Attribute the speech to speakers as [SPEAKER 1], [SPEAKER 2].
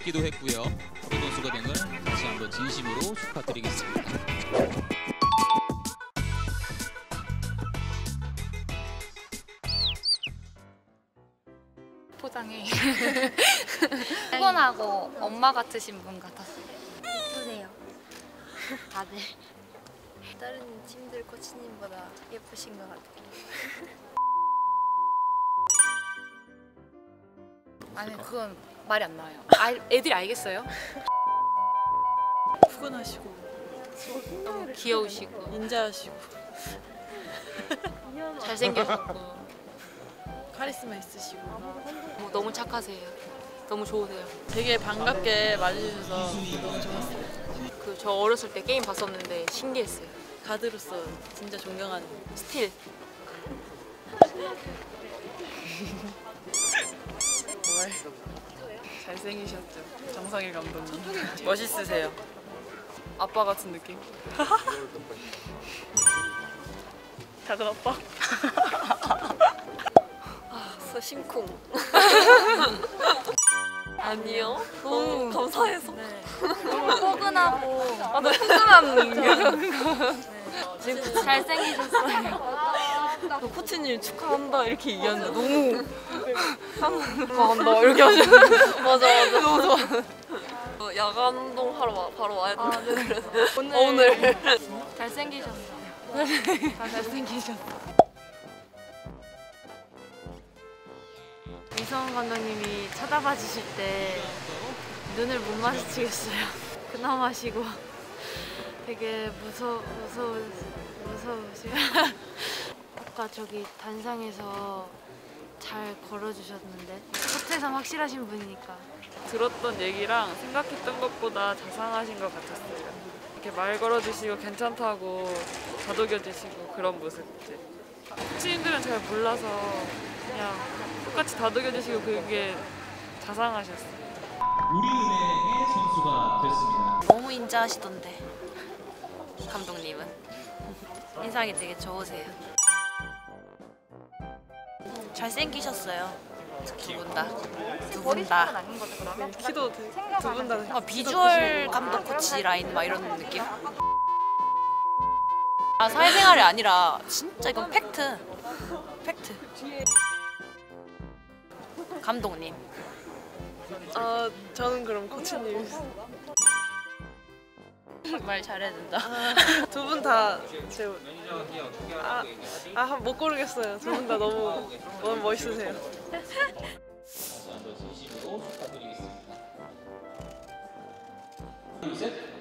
[SPEAKER 1] 받기도 했고요. 프로 선수가 된 걸 다시 한번 진심으로 축하드리겠습니다.
[SPEAKER 2] 포장해. 피곤하고 엄마 같으신 분 같았어요.
[SPEAKER 3] 예쁘세요. 다들. 다른 팀들 코치님보다 예쁘신 것 같아요.
[SPEAKER 2] 아니 그건 말이 안 나와요. 애들이 알겠어요?
[SPEAKER 4] 푸근하시고
[SPEAKER 2] 너무 귀여우시고
[SPEAKER 4] 인자하시고
[SPEAKER 2] 잘생겼고
[SPEAKER 4] 카리스마 있으시고
[SPEAKER 2] 너무 착하세요. 너무 좋으세요.
[SPEAKER 4] 되게 반갑게 맞으셔서 너무 좋았어요.
[SPEAKER 2] 저 어렸을 때 게임 봤었는데 신기했어요.
[SPEAKER 4] 가드로서 진짜 존경하는
[SPEAKER 2] 스틸.
[SPEAKER 4] 정말 잘생기셨죠. 정성일 감독님 멋있으세요. 아빠 같은 느낌. 작은 아빠.
[SPEAKER 3] 심쿵. 아니요. 너무 감사해서.
[SPEAKER 2] 너무 포근하고
[SPEAKER 3] 너무 푸근한
[SPEAKER 2] 지금 잘생기셨어요.
[SPEAKER 3] 코치님 축하한다 이렇게 얘기하는데 너무
[SPEAKER 4] 축하한다 이렇게 하시는.
[SPEAKER 3] 맞아. 너무 좋아. 야간 운동 하러 바로 와야 된다. 그래서 오늘
[SPEAKER 2] 잘생기셨어요.
[SPEAKER 4] 다 잘생기셨어.
[SPEAKER 5] 이성훈 감독님이 쳐다봐 주실 때 눈을 못 마주치겠어요. 그나마시고 되게 무서우시고 아까 저기 단상에서 잘 걸어주셨는데 첫해삼 확실하신 분이니까
[SPEAKER 4] 들었던 얘기랑 생각했던 것보다 자상하신 것 같았어요. 이렇게 말 걸어주시고 괜찮다고 다독여주시고 그런 모습들. 코치님들은 잘 몰라서 그냥 똑같이 다독여주시고 그게 자상하셨어요.
[SPEAKER 1] 우리은행의 선수가 됐습니다.
[SPEAKER 5] 너무 인자하시던데 감독님은 인상이 되게 좋으세요. 잘생기셨어요. 두 분 다.
[SPEAKER 4] 키도 두 분 다.
[SPEAKER 5] 비주얼 감독 코치 라인 막 이런 느낌? 사회생활이 아니라 진짜 이건 팩트. 감독님.
[SPEAKER 4] 저는 그럼 코치님.
[SPEAKER 5] 말 잘해야 된다.
[SPEAKER 4] 두 분 다 제 못 고르겠어요. 두 분 다 너무 멋있으세요.
[SPEAKER 1] 다시 한번 진심으로 축하드리겠습니다. 둘, 셋.